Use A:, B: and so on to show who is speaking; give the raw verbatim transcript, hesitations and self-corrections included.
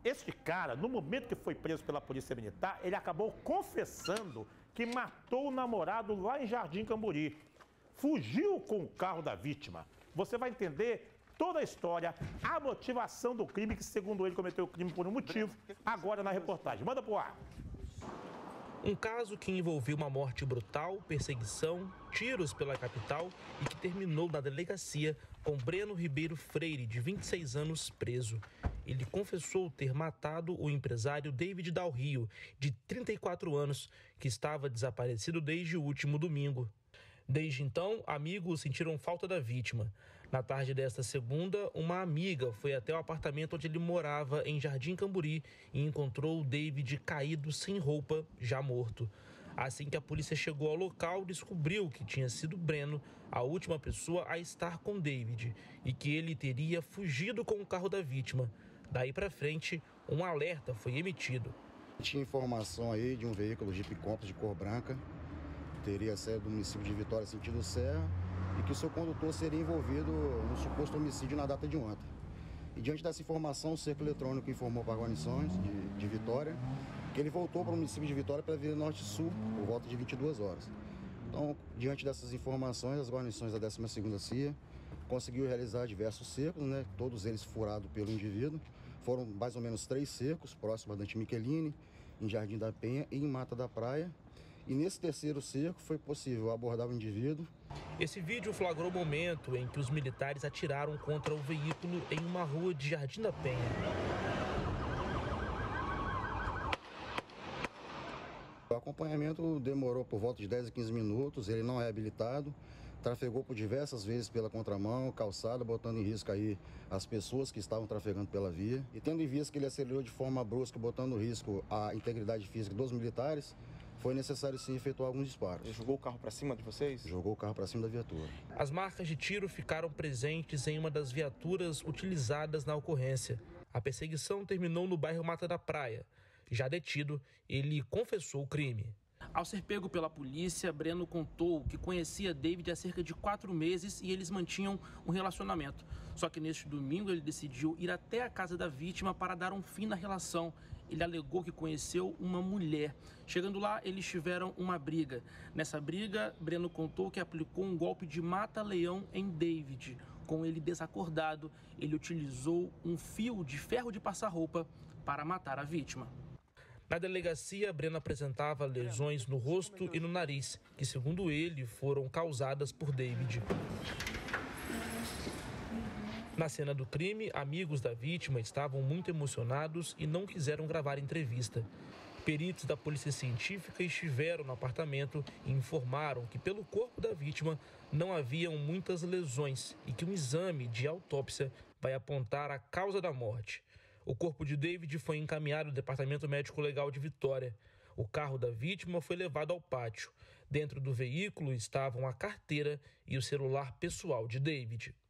A: Esse cara, no momento que foi preso pela polícia militar, ele acabou confessando que matou o namorado lá em Jardim Camburi. Fugiu com o carro da vítima. Você vai entender toda a história, a motivação do crime, que segundo ele cometeu o crime por um motivo, agora na reportagem. Manda pro ar.
B: Um caso que envolveu uma morte brutal, perseguição, tiros pela capital e que terminou na delegacia com Breno Ribeiro Freire, de vinte e seis anos, preso. Ele confessou ter matado o empresário David Dal Rio, de trinta e quatro anos, que estava desaparecido desde o último domingo. Desde então, amigos sentiram falta da vítima. Na tarde desta segunda, uma amiga foi até o apartamento onde ele morava, em Jardim Camburi, e encontrou o David caído sem roupa, já morto. Assim que a polícia chegou ao local, descobriu que tinha sido Breno a última pessoa a estar com David e que ele teria fugido com o carro da vítima. Daí para frente, um alerta foi emitido.
C: Tinha informação aí de um veículo Jeep Compass de cor branca, teria saído do município de Vitória, sentido Serra, e que o seu condutor seria envolvido no suposto homicídio na data de ontem. E diante dessa informação, o cerco eletrônico informou para as guarnições de, de Vitória que ele voltou para o município de Vitória pela Avenida Norte-Sul, por volta de vinte e duas horas. Então, diante dessas informações, as guarnições da décima segunda C I A conseguiu realizar diversos cercos, né, todos eles furados pelo indivíduo. Foram mais ou menos três cercos, próximo a Dante Michelini, em Jardim da Penha e em Mata da Praia. E nesse terceiro cerco foi possível abordar o indivíduo.
B: Esse vídeo flagrou o momento em que os militares atiraram contra o veículo em uma rua de Jardim da Penha.
C: O acompanhamento demorou por volta de dez a quinze minutos, ele não é habilitado, trafegou por diversas vezes pela contramão, calçada, botando em risco aí as pessoas que estavam trafegando pela via. E tendo em vista que ele acelerou de forma brusca, botando em risco a integridade física dos militares, foi necessário sim efetuar alguns disparos.
D: Ele jogou o carro para cima de vocês?
C: Jogou o carro para cima da viatura.
B: As marcas de tiro ficaram presentes em uma das viaturas utilizadas na ocorrência. A perseguição terminou no bairro Mata da Praia. Já detido, ele confessou o crime. Ao ser pego pela polícia, Breno contou que conhecia David há cerca de quatro meses e eles mantinham um relacionamento. Só que neste domingo ele decidiu ir até a casa da vítima para dar um fim na relação. Ele alegou que conheceu uma mulher. Chegando lá, eles tiveram uma briga. Nessa briga, Breno contou que aplicou um golpe de mata-leão em David. Com ele desacordado, ele utilizou um fio de ferro de passar roupa para matar a vítima. Na delegacia, Breno apresentava lesões no rosto e no nariz, que, segundo ele, foram causadas por David. Na cena do crime, amigos da vítima estavam muito emocionados e não quiseram gravar entrevista. Peritos da Polícia Científica estiveram no apartamento e informaram que pelo corpo da vítima não haviam muitas lesões e que um exame de autópsia vai apontar a causa da morte. O corpo de David foi encaminhado ao Departamento Médico Legal de Vitória. O carro da vítima foi levado ao pátio. Dentro do veículo estavam a carteira e o celular pessoal de David.